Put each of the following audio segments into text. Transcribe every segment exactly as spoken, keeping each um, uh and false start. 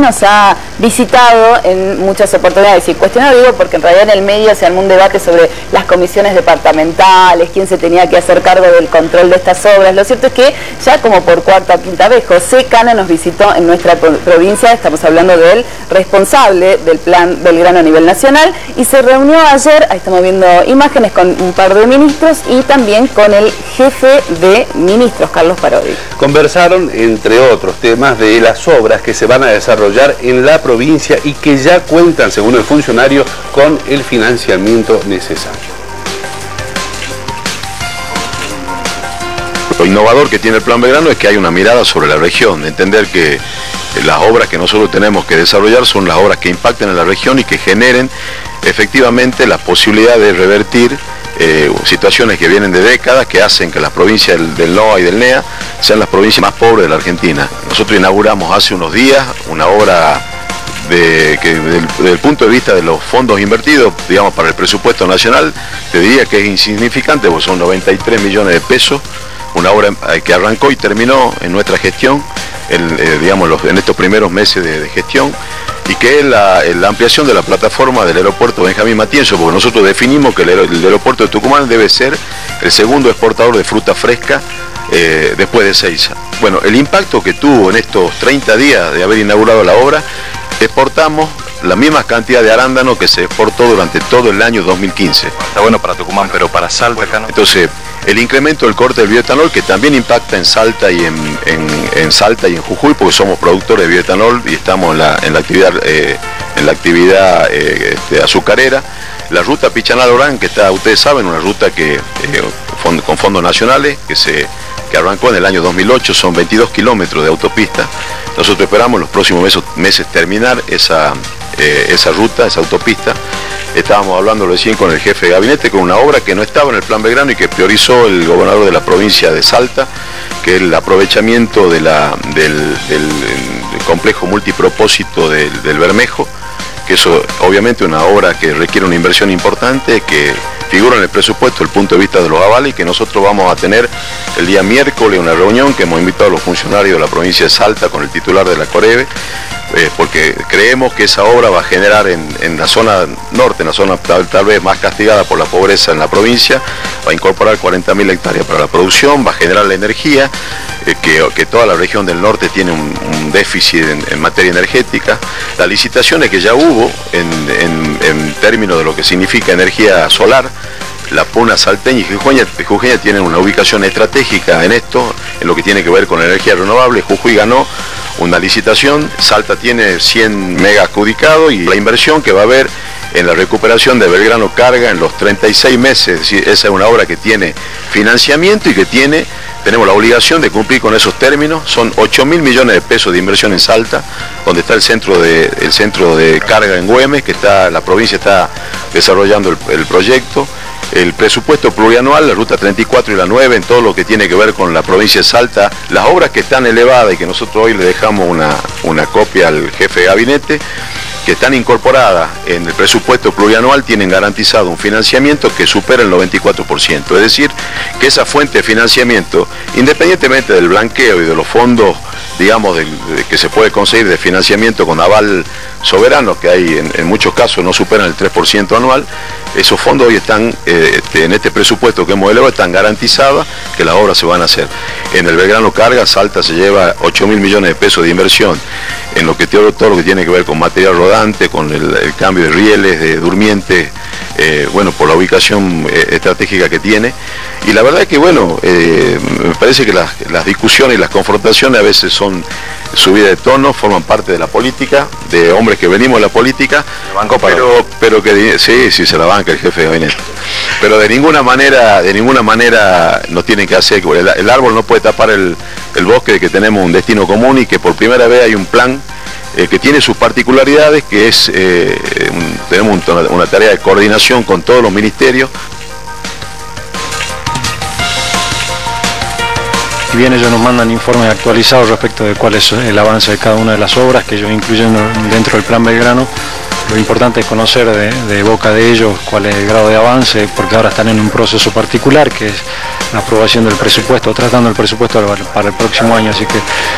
nos ha visitado en muchas oportunidades, y cuestionado digo porque en realidad en el medio se armó un debate sobre las comisiones departamentales, quién se tenía que hacer cargo del control de estas obras. Lo cierto es que ya como por cuarta o quinta vez José Cana nos visitó en nuestra provincia, estamos hablando del responsable del plan Belgrano a nivel nacional, y se reunió ayer, ahí estamos viendo imágenes, con un par de ministros y también con el jefe de ministros, Carlos Parodi. Conversaron, entre otros temas, de las obras que se van a desarrollar en la provincia y que ya cuentan, según el funcionario, con el financiamiento necesario. Lo innovador que tiene el Plan Belgrano es que hay una mirada sobre la región, entender que las obras que nosotros tenemos que desarrollar son las obras que impacten en la región y que generen efectivamente la posibilidad de revertir eh, situaciones que vienen de décadas, que hacen que las provincias del, del N O A y del N E A sean las provincias más pobres de la Argentina. Nosotros inauguramos hace unos días una obra de, que desde el punto de vista de los fondos invertidos, digamos, para el presupuesto nacional, te diría que es insignificante, porque son noventa y tres millones de pesos, una obra que arrancó y terminó en nuestra gestión, el, eh, digamos, los, en estos primeros meses de, de gestión, y que es la, la ampliación de la plataforma del aeropuerto Benjamín Matienzo, porque nosotros definimos que el, el aeropuerto de Tucumán debe ser el segundo exportador de fruta fresca eh, después de Seiza. Bueno, el impacto que tuvo en estos treinta días de haber inaugurado la obra, exportamos la misma cantidad de arándano que se exportó durante todo el año dos mil quince. Está bueno para Tucumán, pero para Salta acá no. Entonces, el incremento del corte del bioetanol, que también impacta en Salta y en, en, en Salta y en Jujuy, porque somos productores de bioetanol y estamos en la, en la actividad, eh, en la actividad eh, este, azucarera. La ruta Pichanal-Orán, que está, ustedes saben, una ruta que eh, fond, con fondos nacionales, que se que arrancó en el año dos mil ocho, son veintidós kilómetros de autopista. Nosotros esperamos en los próximos meses, meses terminar esa, eh, esa ruta, esa autopista. Estábamos hablando recién con el jefe de gabinete, con una obra que no estaba en el Plan Belgrano y que priorizó el gobernador de la provincia de Salta, que es el aprovechamiento de la, del, del, del complejo multipropósito del, del Bermejo, que eso obviamente es una obra que requiere una inversión importante, que figura en el presupuesto desde el punto de vista de los avales, y que nosotros vamos a tener el día miércoles una reunión que hemos invitado a los funcionarios de la provincia de Salta con el titular de la Coreve, eh, porque creemos que esa obra va a generar en, en la zona norte, en la zona tal, tal vez más castigada por la pobreza en la provincia, va a incorporar cuarenta mil hectáreas para la producción, va a generar la energía, eh, que, que toda la región del norte tiene un, un déficit en, en materia energética. Las licitaciones que ya hubo en, en, en términos de lo que significa energía solar, la Puna salteña y Jujuy, Jujuy tienen una ubicación estratégica en esto, en lo que tiene que ver con energía renovable. Jujuy ganó una licitación, Salta tiene cien megas adjudicados, y la inversión que va a haber en la recuperación de Belgrano Carga en los treinta y seis meses, es decir, esa es una obra que tiene financiamiento y que tiene, tenemos la obligación de cumplir con esos términos. Son ocho mil millones de pesos de inversión en Salta, donde está el centro de, el centro de carga en Güemes, que está, la provincia está desarrollando el, el proyecto. El presupuesto plurianual, la ruta treinta y cuatro y la nueve, en todo lo que tiene que ver con la provincia de Salta, las obras que están elevadas y que nosotros hoy le dejamos una, una copia al jefe de gabinete, que están incorporadas en el presupuesto plurianual, tienen garantizado un financiamiento que supera el noventa y cuatro por ciento. Es decir, que esa fuente de financiamiento, independientemente del blanqueo y de los fondos, digamos, de, de, que se puede conseguir de financiamiento con aval soberano, que hay en, en muchos casos no superan el tres por ciento anual, esos fondos hoy están, eh, este, en este presupuesto que hemos elevado, están garantizados que las obras se van a hacer. En el Belgrano Carga, Salta se lleva ocho mil millones de pesos de inversión en lo que todo, todo lo que tiene que ver con material rodante, con el, el cambio de rieles, de durmientes, eh, bueno, por la ubicación eh, estratégica que tiene. Y la verdad es que, bueno, eh, me parece que las, las discusiones y las confrontaciones a veces son subida de tono, forman parte de la política, de hombres que venimos de la política, pero, pero que sí, sí se la banca el jefe de gabinete. Pero de ninguna manera, de ninguna manera nos tienen que hacer, el, el árbol no puede tapar el, el bosque de que tenemos un destino común y que por primera vez hay un plan eh, que tiene sus particularidades, que es, eh, un, tenemos un, una, una tarea de coordinación con todos los ministerios. Si bien ellos nos mandan informes actualizados respecto de cuál es el avance de cada una de las obras que ellos incluyen dentro del Plan Belgrano, lo importante es conocer de, de boca de ellos cuál es el grado de avance, porque ahora están en un proceso particular que es la aprobación del presupuesto, tratando el presupuesto para el próximo año, así que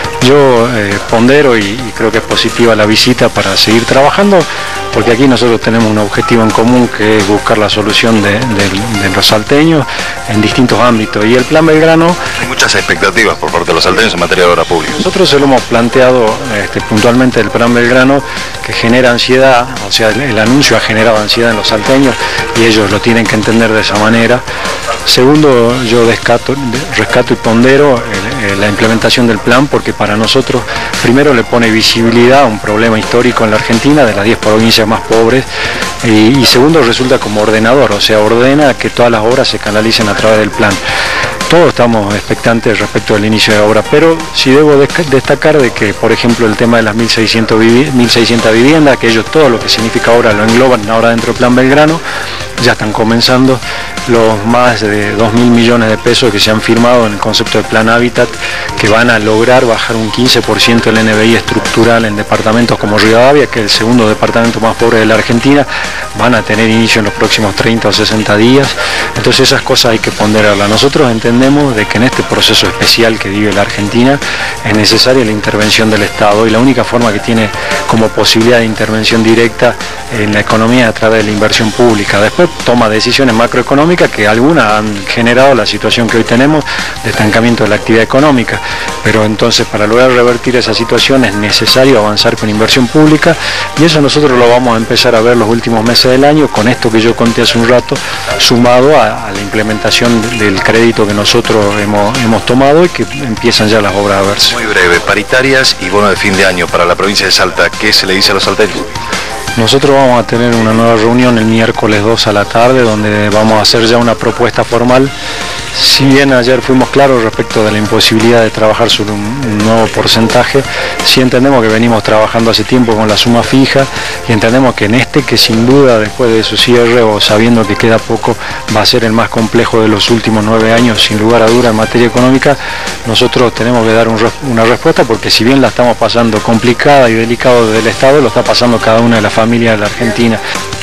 yo eh, pondero y, y creo que es positiva la visita para seguir trabajando, porque aquí nosotros tenemos un objetivo en común que es buscar la solución de, de, de los salteños en distintos ámbitos, y el Plan Belgrano... Hay muchas expectativas por parte de los salteños en materia de obra pública. Nosotros se lo hemos planteado este, puntualmente el Plan Belgrano, que genera ansiedad, o sea, el, el anuncio ha generado ansiedad en los salteños y ellos lo tienen que entender de esa manera. Segundo, yo descato, rescato y pondero el, el, la implementación del plan, porque para nosotros primero le pone visibilidad a un problema histórico en la Argentina, de las diez provincias más pobres, y, y segundo, resulta como ordenador, o sea, ordena que todas las obras se canalicen a través del plan. Todos estamos expectantes respecto del inicio de obra, pero sí debo destacar de que, por ejemplo, el tema de las mil seiscientas viviendas, que ellos todo lo que significa obra lo engloban ahora dentro del Plan Belgrano, ya están comenzando los más de dos mil millones de pesos que se han firmado en el concepto de Plan Hábitat, que van a lograr bajar un quince por ciento el N B I estructural en departamentos como Rivadavia, que es el segundo departamento más pobre de la Argentina, van a tener inicio en los próximos treinta o sesenta días. Entonces esas cosas hay que ponderarlas. Nosotros entendemos de que en este proceso especial que vive la Argentina es necesaria la intervención del Estado, y la única forma que tiene como posibilidad de intervención directa en la economía es a través de la inversión pública. Después toma decisiones macroeconómicas que algunas han generado la situación que hoy tenemos de estancamiento de la actividad económica, pero entonces para lograr revertir esa situación es necesario avanzar con inversión pública, y eso nosotros lo vamos a empezar a ver los últimos meses del año con esto que yo conté hace un rato, sumado a, a la implementación del crédito que nosotros hemos, hemos tomado y que empiezan ya las obras a verse. Muy breve, paritarias y bono de fin de año para la provincia de Salta, ¿qué se le dice a los salteños? Nosotros vamos a tener una nueva reunión el miércoles dos a la tarde, donde vamos a hacer ya una propuesta formal. Si bien ayer fuimos claros respecto de la imposibilidad de trabajar sobre un, un nuevo porcentaje, sí entendemos que venimos trabajando hace tiempo con la suma fija, y entendemos que en este, que sin duda después de su cierre o sabiendo que queda poco, va a ser el más complejo de los últimos nueve años, sin lugar a duda en materia económica, nosotros tenemos que dar un, una respuesta, porque si bien la estamos pasando complicada y delicada desde el Estado, lo está pasando cada una de las familias de la Argentina.